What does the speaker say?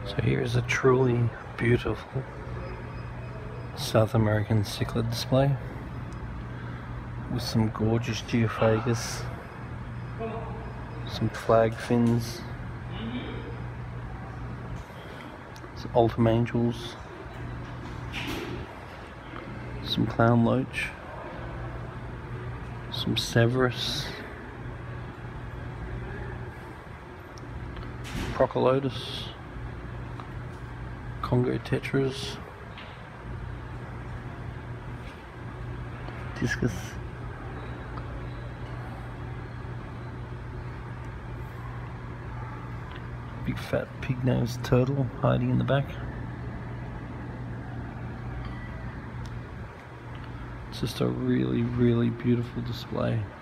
So here is a truly beautiful South American cichlid display with some gorgeous geophagus, some flag fins, some ultim angels, some clown loach, some Severus, Procolotus, Congo tetras, discus, big fat pig-nosed turtle hiding in the back. It's just a really, really beautiful display.